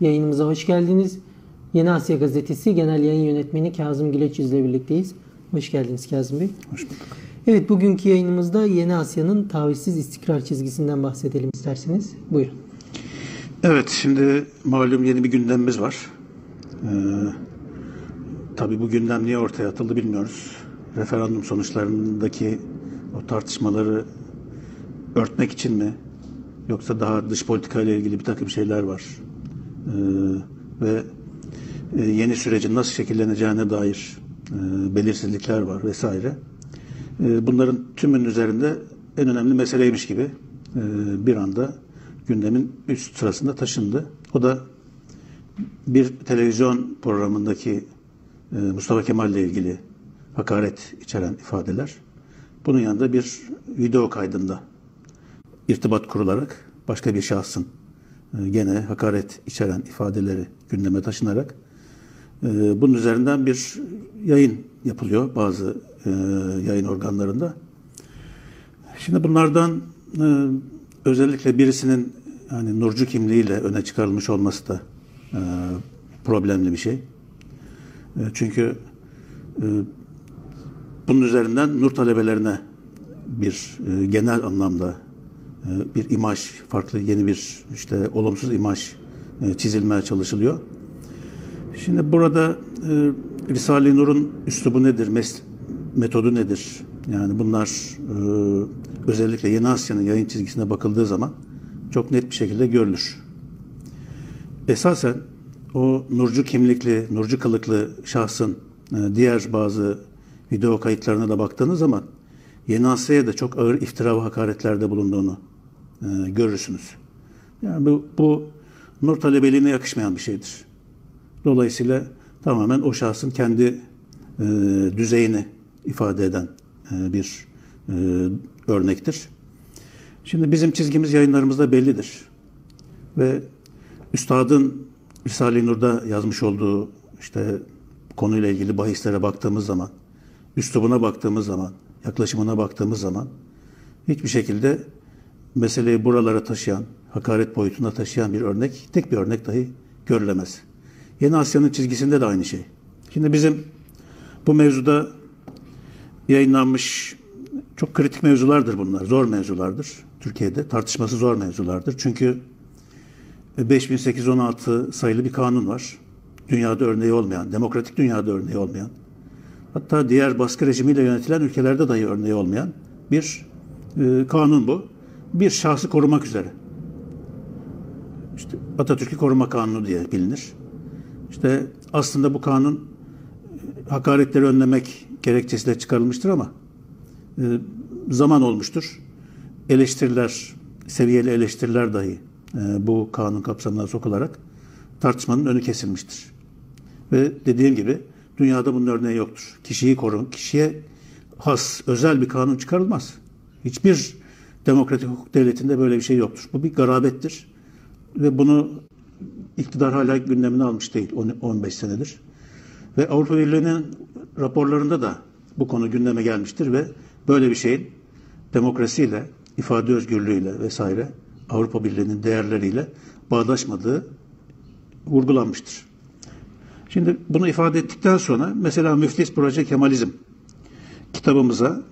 Yayınımıza hoş geldiniz. Yeni Asya Gazetesi Genel Yayın Yönetmeni Kazım Güleçyüz ile birlikteyiz. Hoş geldiniz Kazım Bey. Hoş bulduk. Evet, bugünkü yayınımızda Yeni Asya'nın tavizsiz istikrar çizgisinden bahsedelim isterseniz. Buyurun. Evet, şimdi malum yeni bir gündemimiz var. Tabii bu gündem niye ortaya atıldı bilmiyoruz. Referandum sonuçlarındaki o tartışmaları örtmek için mi? Yoksa daha dış politika ile ilgili bir takım şeyler var. Ve yeni sürecin nasıl şekilleneceğine dair belirsizlikler var vesaire. Bunların tümünün üzerinde en önemli meseleymiş gibi bir anda gündemin üst sırasında taşındı. O da bir televizyon programındaki Mustafa Kemal ile ilgili hakaret içeren ifadeler. Bunun yanında bir video kaydında irtibat kurularak başka bir şahsın gene hakaret içeren ifadeleri gündeme taşınarak bunun üzerinden bir yayın yapılıyor bazı yayın organlarında. Şimdi bunlardan özellikle birisinin yani nurcu kimliğiyle öne çıkarılmış olması da problemli bir şey. Çünkü bunun üzerinden nur talebelerine bir genel anlamda bir imaj, farklı yeni bir işte olumsuz imaj çizilmeye çalışılıyor. Şimdi burada Risale-i Nur'un üslubu nedir, metodu nedir? Yani bunlar özellikle Yeni Asya'nın yayın çizgisine bakıldığı zaman çok net bir şekilde görülür. Esasen o nurcu kimlikli, nurcu kılıklı şahsın diğer bazı video kayıtlarına da baktığınız zaman Yeni Asya'ya da çok ağır iftira ve hakaretlerde bulunduğunu görürsünüz. Yani bu nur talebeliğine yakışmayan bir şeydir. Dolayısıyla tamamen o şahsın kendi düzeyini ifade eden bir örnektir. Şimdi bizim çizgimiz yayınlarımızda bellidir. Ve Üstad'ın Risale-i Nur'da yazmış olduğu işte konuyla ilgili bahislere baktığımız zaman, üslubuna baktığımız zaman, yaklaşımına baktığımız zaman hiçbir şekilde meseleyi buralara taşıyan, hakaret boyutuna taşıyan bir örnek, tek bir örnek dahi görülemez. Yeni Asya'nın çizgisinde de aynı şey. Şimdi bizim bu mevzuda yayınlanmış çok kritik mevzulardır bunlar. Zor mevzulardır. Türkiye'de tartışması zor mevzulardır. Çünkü 5816 sayılı bir kanun var. Dünyada örneği olmayan, demokratik dünyada örneği olmayan, hatta diğer baskı rejimiyle yönetilen ülkelerde dahi örneği olmayan bir kanun bu. Bir şahsı korumak üzere. İşte Atatürk'ü koruma kanunu diye bilinir. İşte aslında bu kanun hakaretleri önlemek gerekçesiyle çıkarılmıştır ama zaman olmuştur. Eleştiriler, seviyeli eleştiriler dahi bu kanun kapsamına sokularak tartışmanın önü kesilmiştir. Ve dediğim gibi dünyada bunun örneği yoktur. Kişiyi korun, kişiye has, özel bir kanun çıkarılmaz. Hiçbir demokratik hukuk devletinde böyle bir şey yoktur. Bu bir garabettir. Ve bunu iktidar hala gündemine almış değil. 15 senedir. Ve Avrupa Birliği'nin raporlarında da bu konu gündeme gelmiştir ve böyle bir şeyin demokrasiyle, ifade özgürlüğüyle vesaire Avrupa Birliği'nin değerleriyle bağdaşmadığı vurgulanmıştır. Şimdi bunu ifade ettikten sonra mesela Müflis Proje Kemalizm kitabımıza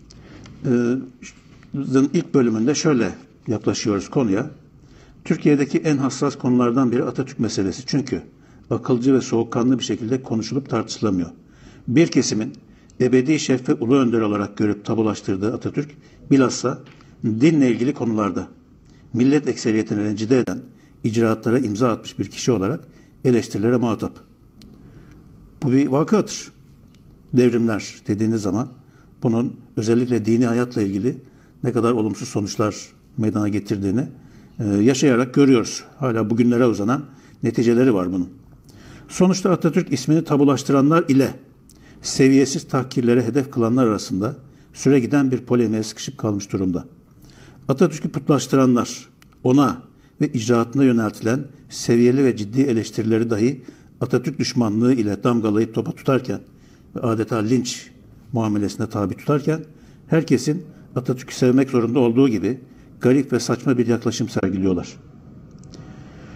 ilk bölümünde şöyle yaklaşıyoruz konuya. Türkiye'deki en hassas konulardan biri Atatürk meselesi. Çünkü akılcı ve soğukkanlı bir şekilde konuşulup tartışılamıyor. Bir kesimin ebedi şef ve ulu önder olarak görüp tabulaştırdığı Atatürk, bilhassa dinle ilgili konularda millet ekseriyetini rencide eden, icraatlara imza atmış bir kişi olarak eleştirilere muhatap. Bu bir vakadır. Devrimler dediğiniz zaman bunun özellikle dini hayatla ilgili ne kadar olumsuz sonuçlar meydana getirdiğini yaşayarak görüyoruz. Hala bugünlere uzanan neticeleri var bunun. Sonuçta Atatürk ismini tabulaştıranlar ile seviyesiz tahkirlere hedef kılanlar arasında süre giden bir polemiğe sıkışıp kalmış durumda. Atatürk'ü putlaştıranlar ona ve icraatına yöneltilen seviyeli ve ciddi eleştirileri dahi Atatürk düşmanlığı ile damgalayıp topa tutarken ve adeta linç muamelesine tabi tutarken herkesin Atatürk'ü sevmek zorunda olduğu gibi garip ve saçma bir yaklaşım sergiliyorlar.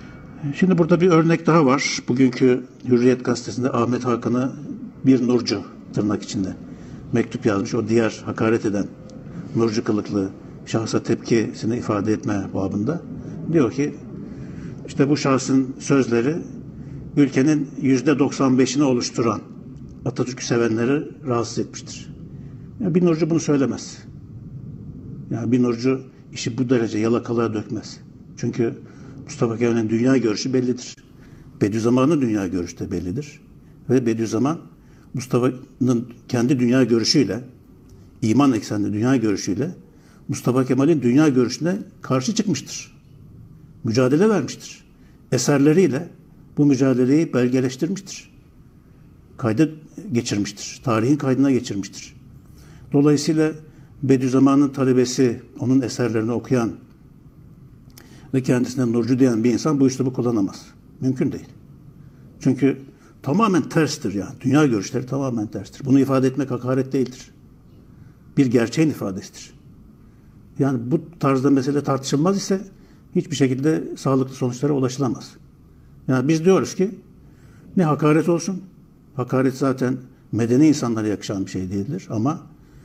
Şimdi burada bir örnek daha var. Bugünkü Hürriyet gazetesinde Ahmet Hakan'a bir nurcu tırnak içinde mektup yazmış. O diğer hakaret eden nurcu kılıklı şahsa tepkisini ifade etme babında. Diyor ki işte bu şahsın sözleri ülkenin %95'ini oluşturan Atatürk'ü sevenleri rahatsız etmiştir. Yani bir nurcu bunu söylemez. Yani bir nurcu işi bu derece yalakalığa dökmez. Çünkü Mustafa Kemal'in dünya görüşü bellidir. Bediüzzaman'ın dünya görüşü de bellidir. Ve Bediüzzaman Mustafa'nın kendi dünya görüşüyle, iman eksenli dünya görüşüyle Mustafa Kemal'in dünya görüşüne karşı çıkmıştır. Mücadele vermiştir. Eserleriyle bu mücadeleyi belgeleştirmiştir. Kayda geçirmiştir. Tarihin kaydına geçirmiştir. Dolayısıyla Bediüzzaman'ın talebesi, onun eserlerini okuyan ve kendisine nurcu diyen bir insan bu üslubu kullanamaz. Mümkün değil. Çünkü tamamen terstir yani. Dünya görüşleri tamamen terstir. Bunu ifade etmek hakaret değildir. Bir gerçeğin ifadesidir. Yani bu tarzda mesele tartışılmaz ise hiçbir şekilde sağlıklı sonuçlara ulaşılamaz. Yani biz diyoruz ki ne hakaret olsun. Hakaret zaten medeni insanlara yakışan bir şey değildir. Ama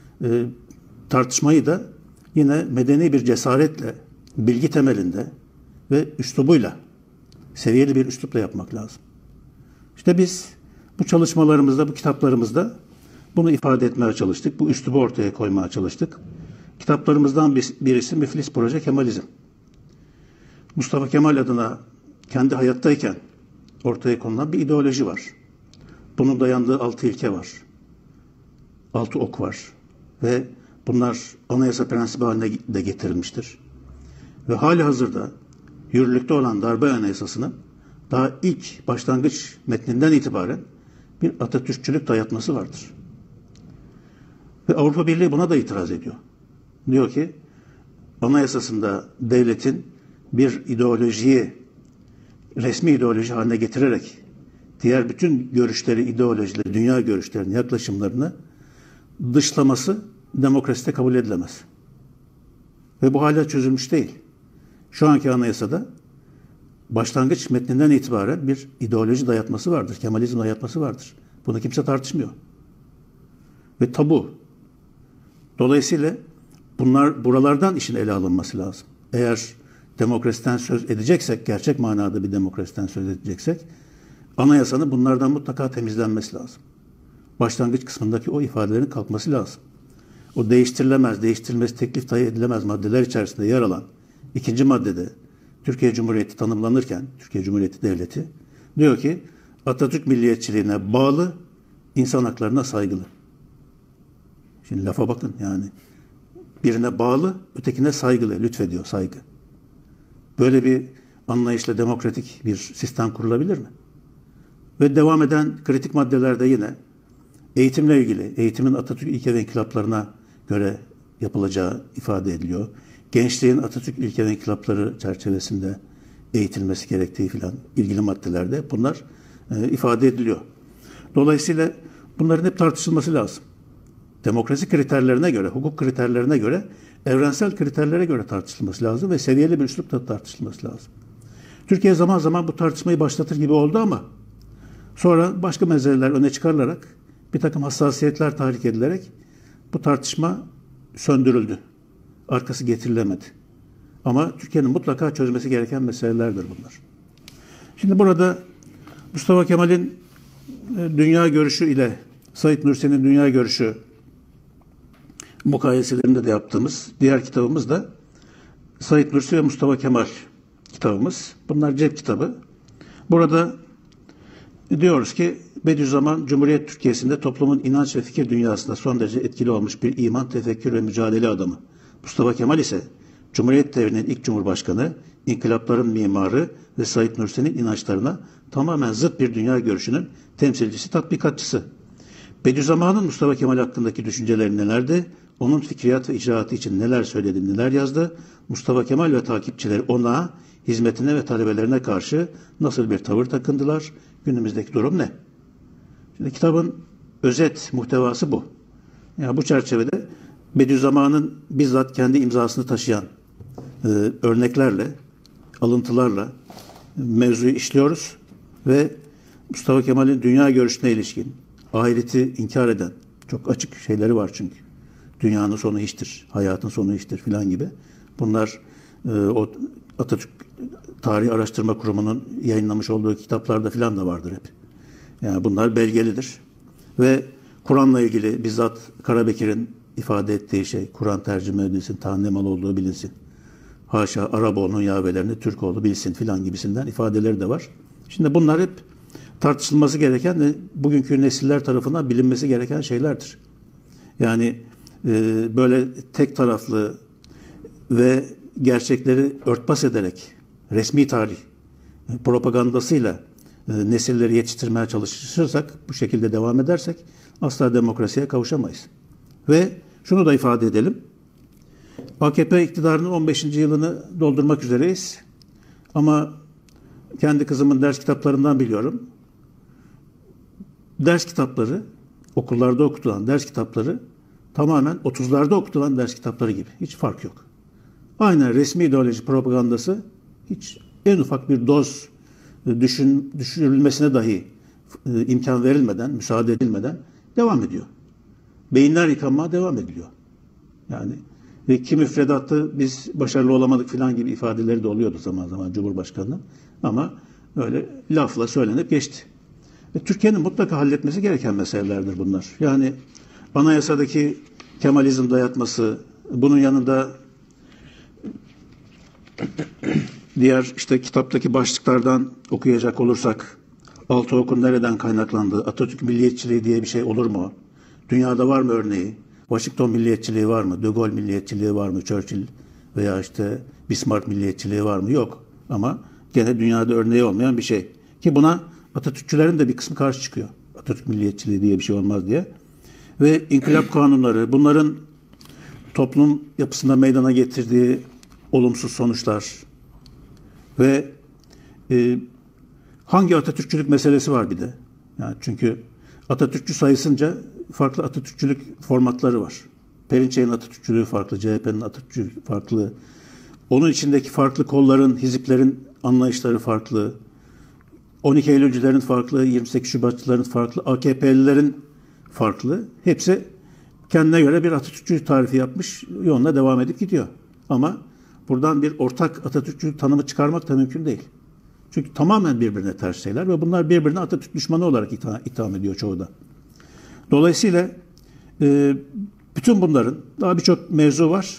tartışmayı da yine medeni bir cesaretle, bilgi temelinde ve üslubuyla, seviyeli bir üslupla yapmak lazım. İşte biz bu çalışmalarımızda, bu kitaplarımızda bunu ifade etmeye çalıştık. Bu üslubu ortaya koymaya çalıştık. Kitaplarımızdan birisi Müflis Proje Kemalizm. Mustafa Kemal adına kendi hayattayken ortaya konulan bir ideoloji var. Bunun dayandığı 6 ilke var. 6 ok var. Ve bunlar anayasa prensibi haline de getirilmiştir. Ve hali hazırda yürürlükte olan darbe anayasasının daha ilk başlangıç metninden itibaren bir Atatürkçülük dayatması vardır. Ve Avrupa Birliği buna da itiraz ediyor. Diyor ki anayasasında devletin bir ideolojiyi resmi ideoloji haline getirerek diğer bütün görüşleri, ideolojileri, dünya görüşlerini, yaklaşımlarını dışlaması demokraside kabul edilemez. Ve bu hala çözülmüş değil. Şu anki anayasada başlangıç metninden itibaren bir ideoloji dayatması vardır. Kemalizm dayatması vardır. Bunu kimse tartışmıyor. Ve tabu. Dolayısıyla buralardan işin ele alınması lazım. Eğer demokrasiden söz edeceksek, gerçek manada bir demokrasiden söz edeceksek, anayasanın bunlardan mutlaka temizlenmesi lazım. Başlangıç kısmındaki o ifadelerin kalkması lazım. O değiştirilemez, değiştirilmesi teklif dahi edilemez maddeler içerisinde yer alan ikinci maddede Türkiye Cumhuriyeti tanımlanırken, Türkiye Cumhuriyeti Devleti diyor ki Atatürk milliyetçiliğine bağlı, insan haklarına saygılı. Şimdi lafa bakın yani. Birine bağlı, ötekine saygılı, lütfediyor, saygı. Böyle bir anlayışla demokratik bir sistem kurulabilir mi? Ve devam eden kritik maddelerde yine eğitimle ilgili, eğitimin Atatürk ilke ve inkılaplarına göre yapılacağı ifade ediliyor. Gençliğin Atatürk ilke ve inkılapları çerçevesinde eğitilmesi gerektiği filan ilgili maddelerde bunlar ifade ediliyor. Dolayısıyla bunların hep tartışılması lazım. Demokrasi kriterlerine göre, hukuk kriterlerine göre, evrensel kriterlere göre tartışılması lazım ve seviyeli bir üslupla tartışılması lazım. Türkiye zaman zaman bu tartışmayı başlatır gibi oldu ama sonra başka meseleler öne çıkarılarak bir takım hassasiyetler tahrik edilerek bu tartışma söndürüldü. Arkası getirilemedi. Ama Türkiye'nin mutlaka çözmesi gereken meselelerdir bunlar. Şimdi burada Mustafa Kemal'in dünya görüşü ile Said Nursi'nin dünya görüşü mukayeselerinde de yaptığımız diğer kitabımız da Said Nursi ve Mustafa Kemal kitabımız. Bunlar cep kitabı. Burada diyoruz ki Bediüzzaman Cumhuriyet Türkiye'sinde toplumun inanç ve fikir dünyasında son derece etkili olmuş bir iman, tefekkür ve mücadele adamı. Mustafa Kemal ise Cumhuriyet devrinin ilk cumhurbaşkanı, inkılapların mimarı ve Said Nursi'nin inançlarına tamamen zıt bir dünya görüşünün temsilcisi, tatbikatçısı. Bediüzzaman'ın Mustafa Kemal hakkındaki düşünceleri nelerdi? Onun fikriyat ve icraatı için neler söyledi, neler yazdı? Mustafa Kemal ve takipçileri ona, hizmetine ve talebelerine karşı nasıl bir tavır takındılar? Günümüzdeki durum ne? Şimdi kitabın özet muhtevası bu. Yani bu çerçevede Bediüzzaman'ın bizzat kendi imzasını taşıyan örneklerle, alıntılarla mevzuyu işliyoruz ve Mustafa Kemal'in dünya görüşüne ilişkin ahireti inkar eden çok açık şeyleri var çünkü. Dünyanın sonu hiçtir, hayatın sonu hiçtir filan gibi. Bunlar o Atatürk Tarih Araştırma Kurumu'nun yayınlamış olduğu kitaplarda filan da vardır hep. Yani bunlar belgelidir. Ve Kur'an'la ilgili bizzat Karabekir'in ifade ettiği şey, Kur'an tercüme edilsin, Tanrı mal olduğu bilinsin. Haşa Araboğlu'nun yavelerini Türkoğlu bilsin filan gibisinden ifadeleri de var. Şimdi bunlar hep tartışılması gereken ve bugünkü nesiller tarafından bilinmesi gereken şeylerdir. Yani böyle tek taraflı ve gerçekleri örtbas ederek resmi tarih propagandasıyla nesilleri yetiştirmeye çalışırsak, bu şekilde devam edersek asla demokrasiye kavuşamayız. Ve şunu da ifade edelim. AKP iktidarının 15. yılını doldurmak üzereyiz. Ama kendi kızımın ders kitaplarından biliyorum. Ders kitapları, okullarda okutulan ders kitapları tamamen 30'larda okutulan ders kitapları gibi. Hiç fark yok. Aynen resmi ideoloji propagandası hiç en ufak bir doz düşürülmesine dahi imkan verilmeden, müsaade edilmeden devam ediyor. Beyinler yıkanmaya devam ediliyor. Yani ve ki müfredatta biz başarılı olamadık filan gibi ifadeleri de oluyordu zaman zaman Cumhurbaşkanı'nın. Ama öyle lafla söylenip geçti. Ve Türkiye'nin mutlaka halletmesi gereken meselelerdir bunlar. Yani anayasadaki Kemalizm dayatması, bunun yanında diğer işte kitaptaki başlıklardan okuyacak olursak Altıok'un nereden kaynaklandığı, Atatürk milliyetçiliği diye bir şey olur mu? Dünyada var mı örneği? Washington milliyetçiliği var mı? De Gaulle milliyetçiliği var mı? Churchill veya işte Bismarck milliyetçiliği var mı? Yok. Ama gene dünyada örneği olmayan bir şey. Ki buna Atatürkçülerin de bir kısmı karşı çıkıyor. Atatürk milliyetçiliği diye bir şey olmaz diye. Ve inkılap kanunları, bunların toplum yapısında meydana getirdiği olumsuz sonuçlar ve hangi Atatürkçülük meselesi var bir de. Yani çünkü Atatürkçü sayısınca farklı Atatürkçülük formatları var. Perinçek'in Atatürkçülüğü farklı, CHP'nin Atatürkçülüğü farklı. Onun içindeki farklı kolların, hiziplerin anlayışları farklı. 12 Eylülcülerin farklı, 28 Şubatçıların farklı, AKP'lilerin farklı. Hepsi kendine göre bir Atatürkçülük tarifi yapmış, yoluna devam edip gidiyor. Ama buradan bir ortak Atatürkçülük tanımı çıkarmak da mümkün değil. Çünkü tamamen birbirine ters şeyler ve bunlar birbirine Atatürk düşmanı olarak itham ediyor çoğu da. Dolayısıyla bütün bunların daha birçok mevzu var.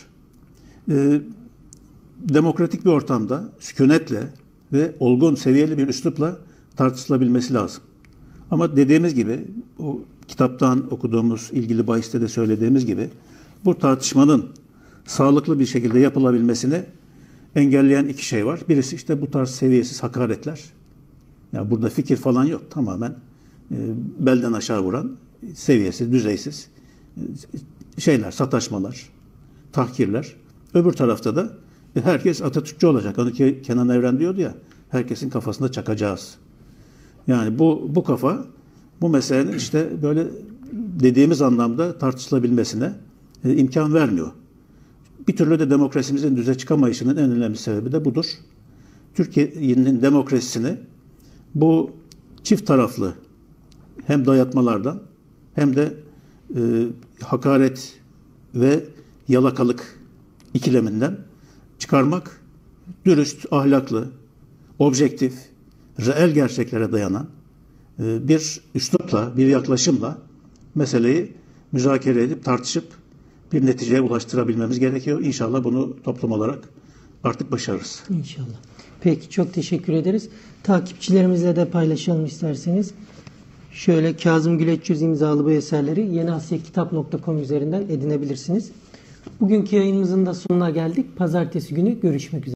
Demokratik bir ortamda sükunetle ve olgun, seviyeli bir üslupla tartışılabilmesi lazım. Ama dediğimiz gibi, o kitaptan okuduğumuz, ilgili bahiste de söylediğimiz gibi, bu tartışmanın sağlıklı bir şekilde yapılabilmesini engelleyen iki şey var. Birisi işte bu tarz seviyesiz hakaretler. Yani burada fikir falan yok. Tamamen belden aşağı vuran, seviyesiz, düzeysiz şeyler, sataşmalar, tahkirler. Öbür tarafta da herkes Atatürkçü olacak. Hani Kenan Evren diyordu ya, herkesin kafasında çakacağız. Yani bu kafa, bu meselenin işte böyle dediğimiz anlamda tartışılabilmesine imkan vermiyor. Bir türlü de demokrasimizin düze çıkamayışının en önemli sebebi de budur. Türkiye'nin demokrasisini bu çift taraflı hem dayatmalardan hem de hakaret ve yalakalık ikileminden çıkarmak, dürüst, ahlaklı, objektif, reel gerçeklere dayanan bir üslupla, bir yaklaşımla meseleyi müzakere edip tartışıp bir neticeye ulaştırabilmemiz gerekiyor. İnşallah bunu toplum olarak artık başarırız. İnşallah. Peki, çok teşekkür ederiz. Takipçilerimizle de paylaşalım isterseniz. Şöyle Kazım Güleç Yüz imzalı bu eserleri yeniasyakitap.com üzerinden edinebilirsiniz. Bugünkü yayınımızın da sonuna geldik. Pazartesi günü görüşmek üzere.